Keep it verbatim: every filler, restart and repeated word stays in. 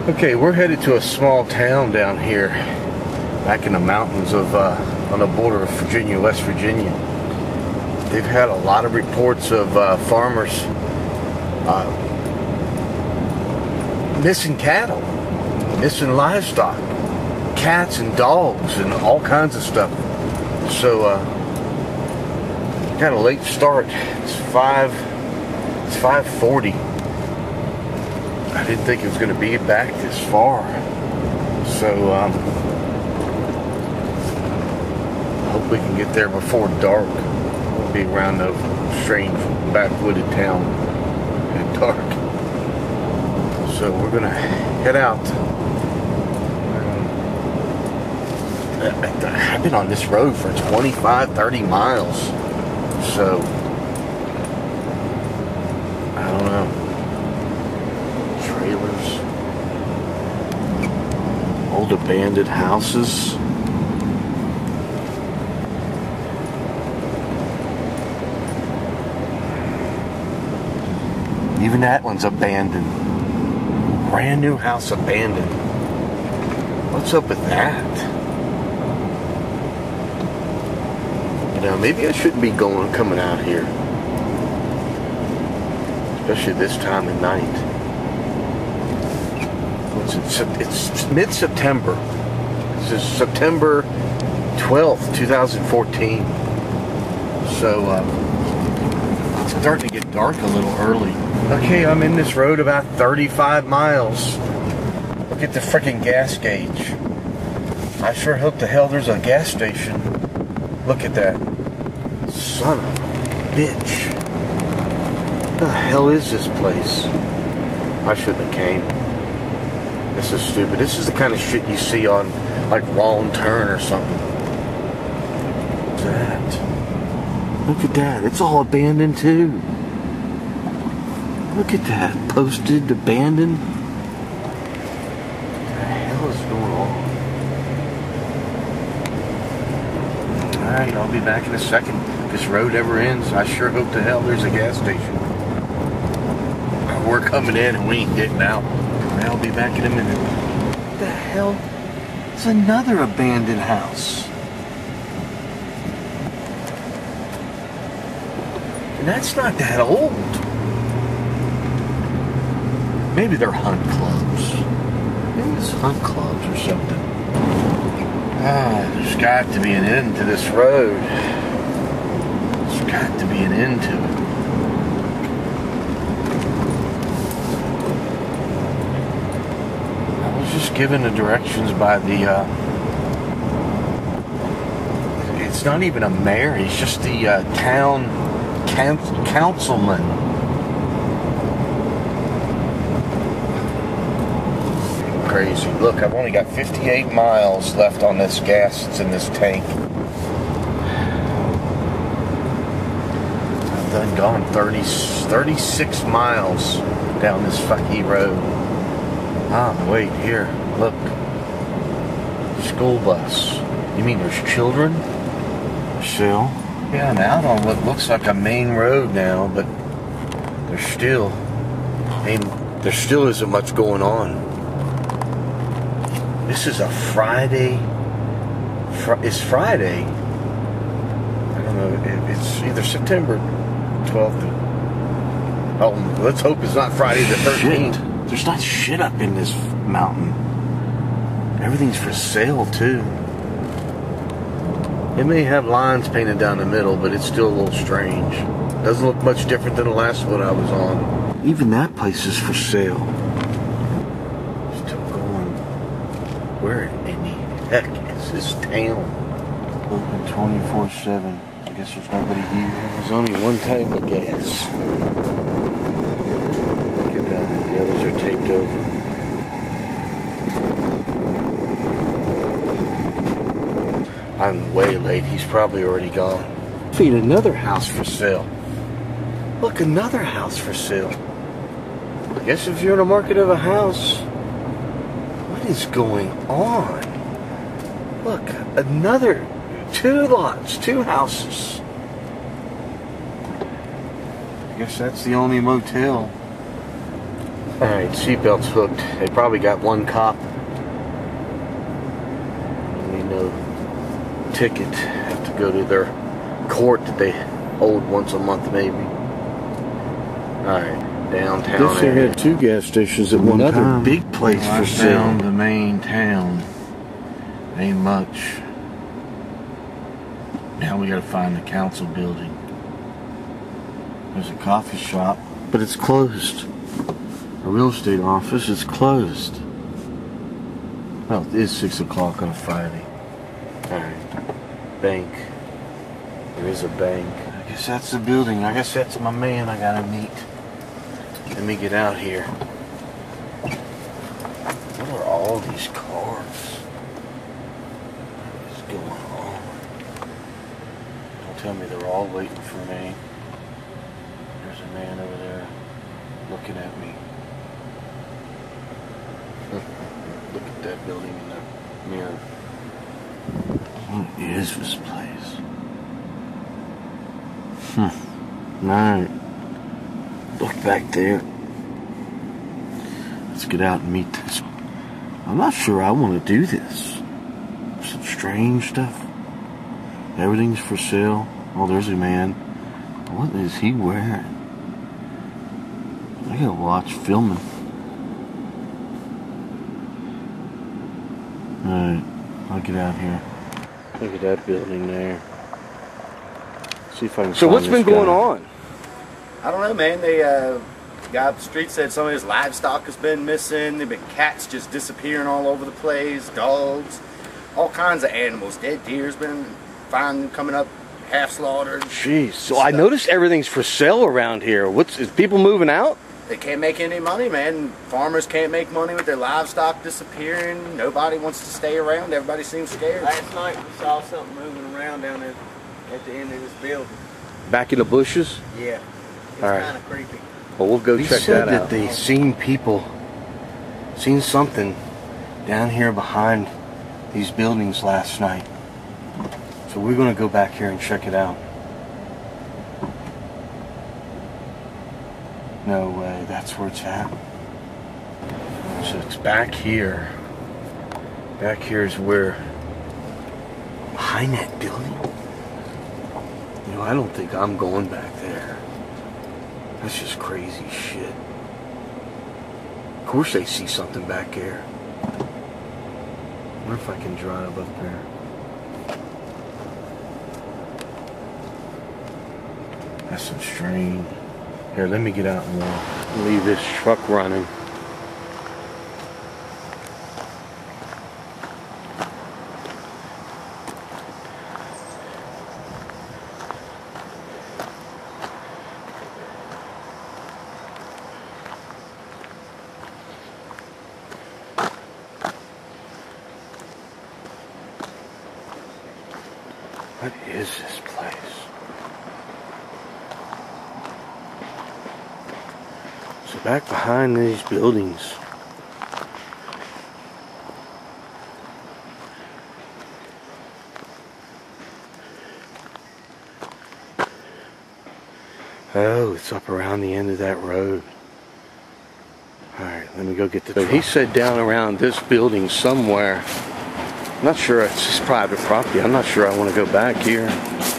Okay, we're headed to a small town down here, back in the mountains of, uh, on the border of Virginia, West Virginia. They've had a lot of reports of uh, farmers uh, missing cattle, missing livestock, cats and dogs, and all kinds of stuff. So, uh, got a late start. It's five. It's five forty. I didn't think it was going to be back this far. So, um, I hope we can get there before dark. We'll be around the strange backwooded town at dark. So we're going to head out. I've been on this road for twenty-five, thirty miles. So, I don't know. Trailers, old abandoned houses. Even that one's abandoned. Brand new house abandoned. What's up with that? You know, maybe I shouldn't be going, coming out here. Especially this time of night. It's, it's mid-September. This is September twelfth, two thousand fourteen. So, uh, it's starting to get dark a little early. Okay, I'm in this road about thirty-five miles. Look at the freaking gas gauge. I sure hope to hell there's a gas station. Look at that. Son of a bitch. What the hell is this place? I shouldn't have came. This is stupid. This is the kind of shit you see on, like, Wrong Turn or something. What's that? Look at that. It's all abandoned, too. Look at that. Posted, abandoned. What the hell is going on? Alright, I'll be back in a second. If this road ever ends, I sure hope to hell there's a gas station. We're coming in and we ain't getting out. I'll be back in a minute. What the hell? It's another abandoned house. And that's not that old. Maybe they're hunt clubs. Maybe it's hunt clubs or something. Ah, there's got to be an end to this road. There's got to be an end to it. Just given the directions by the uh, it's not even a mayor, he's just the uh, town councilman. Crazy. Look, I've only got fifty-eight miles left on this gas that's in this tank. I've done gone thirty, thirty-six miles down this fucky road. Ah, wait, here, look. School bus. You mean there's children? Still? Yeah, I'm out on what looks like a main road now, but there's still, I mean, there still isn't much going on. This is a Friday. Fr it's Friday. I don't know, it, it's either September twelfth. Oh, let's hope it's not Friday the thirteenth. Shit. There's not shit up in this mountain. Everything's for sale, too. It may have lines painted down the middle, but it's still a little strange. Doesn't look much different than the last one I was on. Even that place is for sale. Still going. Where in the heck is this town? Open twenty-four seven. I guess there's nobody here. There's only one type of gas. The others are taped over. I'm way late. He's probably already gone. Feed another house for sale. Look, another house for sale. I guess if you're in the market of a house, what is going on? Look, another two lots, two houses. I guess that's the only motel. Alright, seatbelt's hooked. They probably got one cop. I mean, no ticket. Have to go to their court that they hold once a month, maybe. Alright, downtown. This here had two gas stations at one Another time. Another big place well, for sale. Down the main town. Ain't much. Now we gotta find the council building. There's a coffee shop, but it's closed. A real estate office is closed. Well, it is six o'clock on a Friday. Alright. Bank. There is a bank. I guess that's the building. I guess that's my man I gotta meet. Let me get out here. What are all these cars? What is going on? Don't tell me they're all waiting for me. There's a man over there looking at me. Look at that building in the mirror. What is this place? Hmm. Alright. Look back there. Let's get out and meet this. I'm not sure I want to do this. Some strange stuff. Everything's for sale. Oh, there's a man. What is he wearing? I gotta watch filming. Alright, I'll get out here. Look at that building there. See if I can So find what's been this going guy. on? I don't know, man. They, uh, the guy up the street said some of his livestock has been missing. There've been cats just disappearing all over the place, dogs, all kinds of animals. Dead deer's been found coming up half slaughtered. Jeez. So I noticed everything's for sale around here. What's is people moving out? They can't make any money, man. Farmers can't make money with their livestock disappearing. Nobody wants to stay around. Everybody seems scared. Last night we saw something moving around down there at the end of this building. Back in the bushes? Yeah. It's All right. kind of creepy. Well, we'll go He check said that that out. they seen people, seen something down here behind these buildings last night. So we're going to go back here and check it out. No way, that's where it's at. So it's back here. Back here is where, behind that building. You know, I don't think I'm going back there. That's just crazy shit. Of course they see something back there. What if I can drive up there? That's some strange. Here, let me get out and walk. Leave this truck running. What is this place? So back behind these buildings. Oh, it's up around the end of that road. Alright, let me go get the So he said down around this building somewhere. I'm not sure it's his private property. I'm not sure I want to go back here.